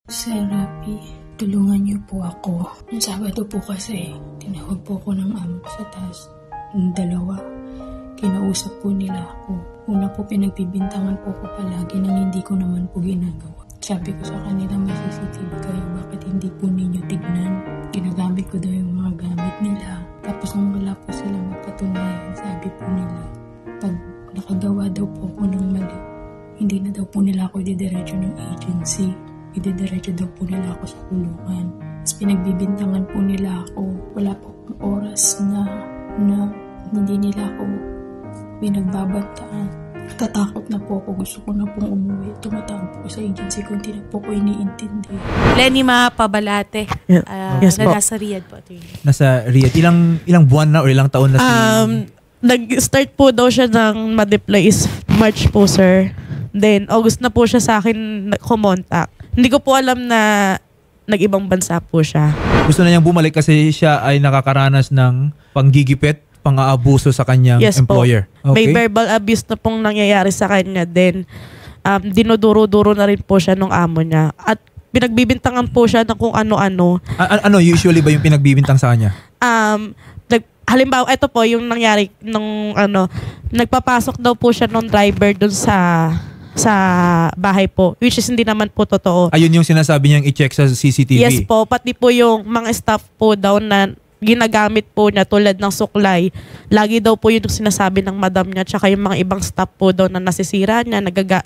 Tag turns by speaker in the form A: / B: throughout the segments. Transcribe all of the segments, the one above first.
A: Sir Rapi, tulungan niyo po ako. Yung Sabado po kasi, tinawag po ako ng amo ko sa taas. Yung dalawa, kinausap po nila ako. Una po, pinagbibintangan po ako palagi nang hindi ko naman po ginagawa. Sabi ko sa kanila, may CCTV kayo, bakit hindi po ninyo tignan? Ginagamit ko daw yung mga gamit nila. Tapos nung wala po sila mapatunayan, sabi po nila, pag nakagawa daw po ako ng mali, hindi na daw po nila ako ididiretso ng agency. Ididiretso daw po nila ako sa kulungan. Tapos pinagbibintangan po nila ako. Wala po akong oras na hindi nila ako pinagbabantaan. Natatakot na po ako. Gusto ko na pong umuwi. Tumatawag po sa agency ko. Hindi na po ko iniintindi.
B: Lenima Pabalate.
C: Yes po.
B: Nasa Riyadh po.
C: Nasa Riyadh. Ilang buwan na o ilang taon na
D: Nag-start po daw siya ng ma-deploy is March po, sir. Then, August na po siya sa akin kumontak. Hindi ko po alam na nag-ibang bansa po siya.
C: Gusto na niyang bumalik kasi siya ay nakakaranas ng panggigipit, pang-aabuso sa kanyang employer.
D: Po. May verbal abuse na pong nangyayari sa kanya. Then, dinuduro-duro na rin po siya ng amo niya. At pinagbibintangan po siya ng kung ano-ano.
C: Ano usually ba yung pinagbibintang sa kanya?
D: Halimbawa, ito po yung nangyari nung nagpapasok daw po siya ng driver dun sa bahay po, which is hindi naman po totoo.
C: Ayun yung sinasabi niyang i-check sa CCTV?
D: Yes po, pati po yung mga staff po daw na ginagamit po niya tulad ng suklay. Lagi daw po yung sinasabi ng madam niya tsaka yung mga ibang staff po daw na nasisira niya,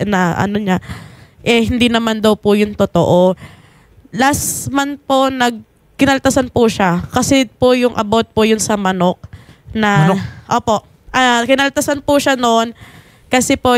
D: hindi naman daw po yung totoo. Last month po, kinaltasan po siya kasi po yung about po yun sa manok.
C: Manok?
D: Opo. Kinaltasan po siya noon kasi po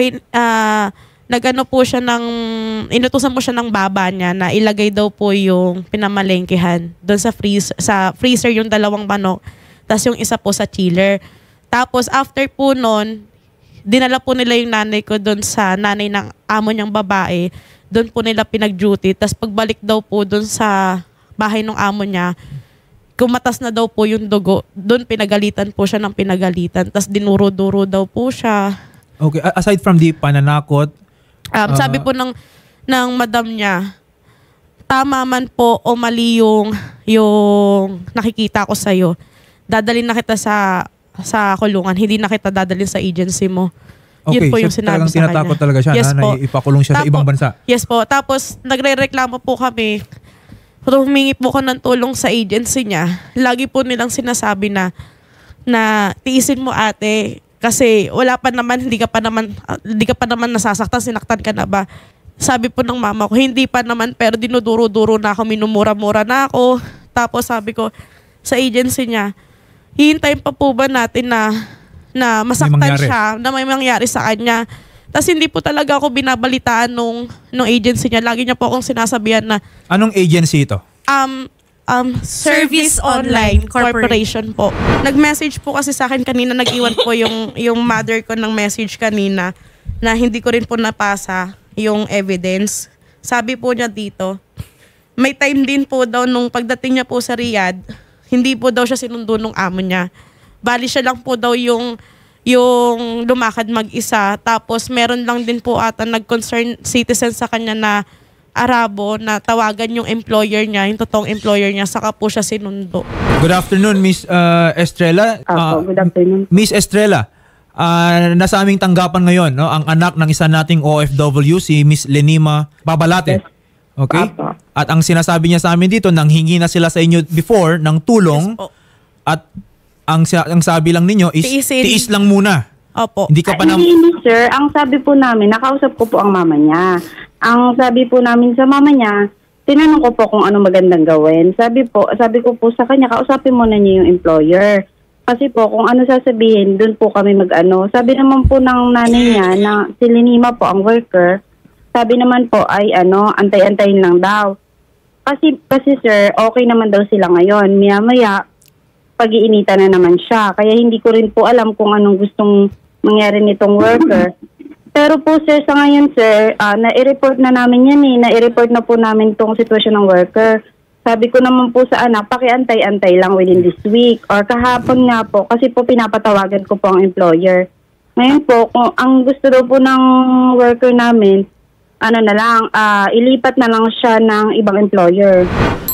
D: inutusan po siya ng baba niya na ilagay daw po yung pinamalengkehan doon sa freezer yung dalawang manok, tas yung isa po sa chiller. Tapos after po noon, dinala po nila yung nanay ko doon sa nanay ng amo niyang babae. Doon po nila pinag-duty. Tas pagbalik daw po doon sa bahay ng amo niya, kumatas na daw po yung dugo. Doon pinagalitan po siya ng pinagalitan. Tas dinuro-duro daw po siya.
C: Okay, aside from the pananakot,
D: sabi po ng madam niya, tama man po o mali yung nakikita ko sa'yo, dadalhin na kita sa kulungan, hindi na kita dadalhin sa agency mo.
C: Okay,
D: yun po yung sinabi sa
C: tinatakot
D: kanya.
C: talaga siya,
D: yes
C: na ipakulong siya sa ibang bansa.
D: Yes po. Tapos nagre-reklamo po kami. Humingi po ko ng tulong sa agency niya. Lagi po nilang sinasabi na tiisin mo ate, kasi wala pa naman, hindi ka pa naman nasasaktan, sinaktan ka na ba? Sabi po ng mama ko, hindi pa naman, pero dinuduro-duro na ako, minumura-mura na ako. Tapos sabi ko sa agency niya, hihintayin pa po ba natin na masaktan siya, na may mangyari sa kanya? Tapos hindi po talaga ako binabalitaan nung agency niya. Lagi niya po akong sinasabihan na...
C: Anong agency ito?
D: Service Online Corporation po. Nag-message po kasi sa akin kanina, nag-iwan po yung mother ko ng message kanina na hindi ko rin po napasa yung evidence. Sabi po niya dito, may time din po daw nung pagdating niya po sa Riyadh, hindi po daw siya sinundo nung amo niya. Bali siya lang po daw yung lumakad mag-isa. Tapos meron lang din po ata nag-concern citizen sa kanya na Arabo na tawagan yung employer niya, yung totoong employer niya, saka po siya sinundo.
C: Good afternoon, Miss Estrella.
E: Good afternoon.
C: Miss Estrella, nasa aming tanggapan ngayon, no, ang anak ng isa nating OFW, si Miss Lenima Pabalate.
E: Yes.
C: Okay?
E: Apo.
C: At ang sinasabi niya sa amin dito, nanghingi na sila sa inyo before ng tulong.
D: Yes po.
C: At ang sabi lang ninyo is tiis lang muna.
D: Opo.
C: Hindi ka pa
E: Hindi, sir. Ang sabi po namin, nakausap ko po ang mama niya. Ang sabi po namin sa mama niya, tinanong ko po kung ano magandang gawin. Sabi ko po sa kanya, kausapin mo na niya yung employer. Kasi po, kung ano sasabihin, dun po kami mag-ano. Sabi naman po ng nanay niya na si Lenima po ang worker, sabi naman po ay antay-antayin lang daw. Kasi sir, okay naman daw sila ngayon. Maya-maya, pag-iinita na naman siya. Kaya hindi ko rin po alam kung anong gustong mangyari nitong worker. Pero po sir, sa ngayon sir, na-i-report na namin yan na-i-report na po namin tong sitwasyon ng worker. Sabi ko naman po sa anak, pakiantay-antay lang within this week. Or kahapon nga po, kasi po pinapatawagan ko po ang employer. Ngayon po, kung ang gusto daw po ng worker namin, ano na lang, ilipat na lang siya ng ibang employer.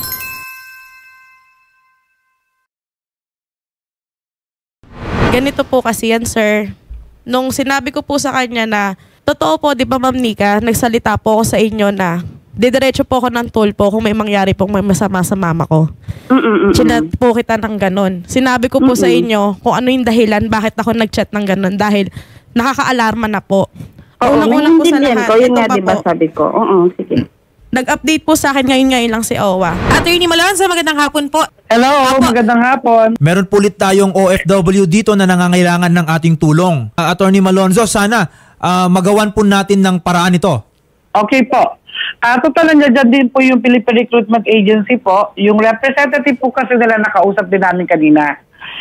D: Ganito po kasi yan, sir. Nung sinabi ko po sa kanya na, totoo po, di ba Ma'am Nika, nagsalita po ako sa inyo na didiretso po ako ng tulpo kung may mangyari pong may masama sa mama ko. Chinat po kita ng ganon. Sinabi ko po sa inyo kung ano yung dahilan bakit ako nag-chat ng ganon dahil nakaka-alarma na po.
E: Oo,
D: Unang-una po sa
E: naiintindihan
D: lahat,
E: ko. Yun
D: ito
E: nga,
D: pa
E: diba
D: po.
E: sabi ko. Oo, sige.
D: Nag-update po sa akin ngayon lang si Owa.
B: Attorney Malonzo, magandang hapon po.
F: Hello, magandang hapon.
C: Meron po ulit tayong OFW dito na nangangailangan ng ating tulong. Attorney Malonzo, sana magawan po natin ng paraan ito.
F: Okay po. Total nandiyan din po yung Philippine Recruitment Agency po. Yung representative po kasi nila nakausap din namin kanina.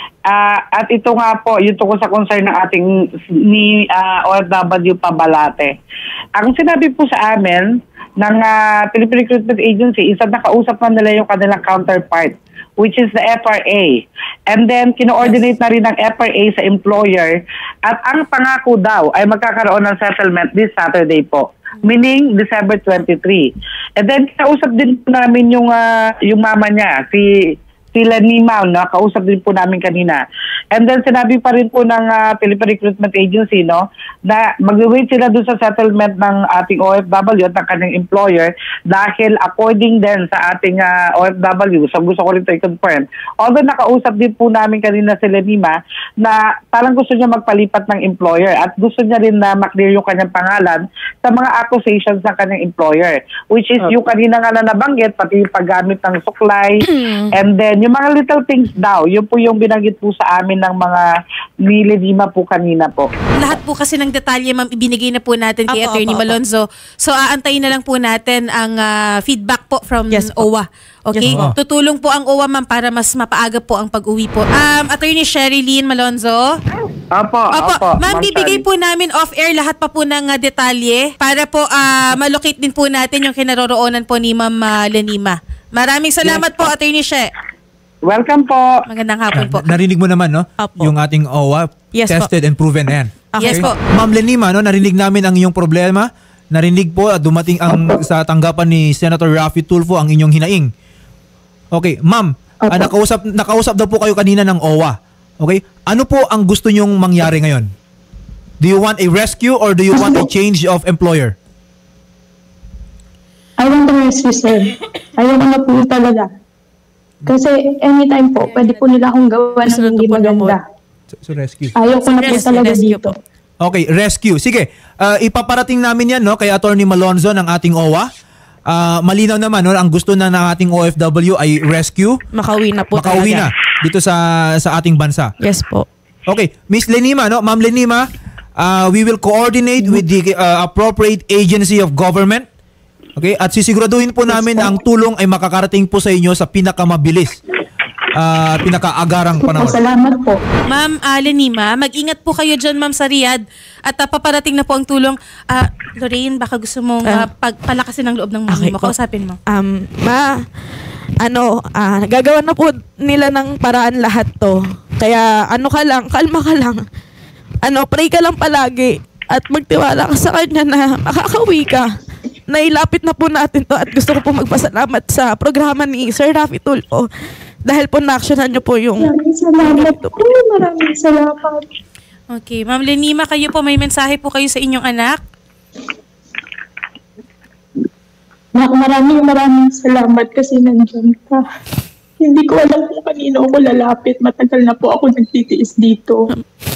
F: At ito nga po, yung tungkol sa concern ng ating ni OFW Pabalate. Ang sinabi po sa amin ng Philippine Recruitment Agency is at nakausap na nila yung kanilang counterpart, which is the FRA. And then, kino-ordinate na rin ng FRA sa employer. At ang pangako daw ay magkakaroon ng settlement this Saturday po. Meaning, December 23. And then, kausap din po namin yung mama niya, si Lenima, no? Kausap din po namin kanina. And then sinabi pa rin po ng Philippine Recruitment Agency, no, na mag-wait sila doon sa settlement ng ating OFW at ng kanyang employer dahil according din sa ating OFW, so gusto ko rin ito i-confirm, although nakausap din po namin kanina si Lenima na parang gusto niya magpalipat ng employer at gusto niya rin na maklear yung kanyang pangalan sa mga accusations ng kanyang employer, which is yung kanina nga na nabanggit, pati yung paggamit ng suklay, and then yung mga little things daw, yun po yung binanggit po sa amin ng mga nililima po kanina po.
B: Lahat po kasi ng detalye, ma'am, ibinigay na po natin kay Attorney Malonzo. So, aantayin na lang po natin ang feedback po from OWA. Okay?
C: Yes,
B: Tutulong po ang OWA, ma'am, para mas mapaaga po ang pag-uwi po. Attorney Sherilyn Malonzo.
F: Opo.
B: Ma'am, bibigay po namin off-air lahat pa po ng detalye para po malocate din po natin yung kinaroroonan po ni Ma'am Lenima. Maraming salamat po, Attorney She.
F: Welcome po.
B: Magandang hapon po.
C: Narinig mo naman, no?
D: Opo.
C: Yung ating OWA,
D: Yes,
C: tested and proven na yan.
B: Yes po.
C: Ma'am Lenima, no, narinig namin ang iyong problema. Narinig po at dumating ang sa tanggapan ni Senator Raffy Tulfo ang inyong hinaing. Okay, ma'am, nakausap daw po kayo kanina ng OWA. Okay? Ano po ang gusto nyong mangyari ngayon? Do you want a rescue or do you want a change of employer?
G: I want to rescue, sir. Ayoko na po talaga. Kasi anytime po, pwede po nila akong gawa ng hindi maganda.
C: So rescue.
G: Ayoko na po talaga dito.
C: Okay, rescue. Sige, ipaparating namin yan, no, kay Attorney Malonzo ng ating OWA. Malinaw naman, no, ang gusto na ng ating OFW ay rescue.
D: Makauwi na po
C: Makauwi
D: talaga.
C: na dito sa ating bansa.
D: Yes po.
C: Okay, Miss Lenima, no, Ma'am Lenima, we will coordinate with the appropriate agency of government. Okay, at sisiguraduhin po namin na ang tulong ay makakarating po sa inyo sa pinakamabilis, pinakaagarang panahon.
G: Salamat po.
B: Ma'am Lenima, mag-ingat po kayo dyan, ma'am, sa Riyadh. At paparating na po ang tulong. Lorraine, baka gusto mong pagpalakasin ng loob ng mami mo. Kausapin mo.
D: Gagawa na po nila ng paraan lahat to. Kaya kalma ka lang. Pray ka lang palagi. At magtiwala ka sa kanya na makakauwi ka. Nailapit na po natin to at gusto ko po magpasalamat sa programa ni Sir Raffy Tulfo dahil po na-actionan niyo po yung...
G: Maraming salamat po. Maraming salamat.
B: Okay. Ma'am Lenima, kayo po, may mensahe po kayo sa inyong anak?
G: Maraming salamat kasi nandiyan ka. Hindi ko alam kung kanino ako lalapit. Matagal na po ako nagtitiis dito.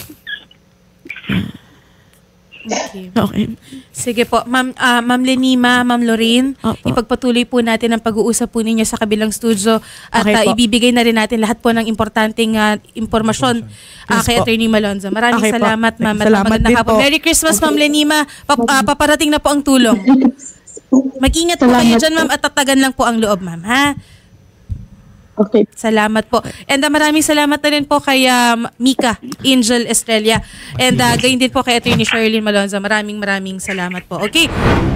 B: Okay. Sige po. Ma'am Lenima, Ma'am Lorraine, ipagpatuloy po natin ang pag-uusap po ninyo sa kabilang studio at ibibigay na rin natin lahat po ng importanteng impormasyon kay Attorney Malonzo. Maraming salamat, ma'am. Magandang hapon. Merry Christmas, Ma'am Lenima. Paparating na po ang tulong. Mag-ingat po kayo dyan, ma'am, at tatagan lang po ang loob, ma'am, ha?
G: Okay.
B: Salamat po. And maraming salamat na rin po kay Mika Angel Estrella. And gayon din po kay Attorney Sherilyn Malonzo. Maraming salamat po. Okay.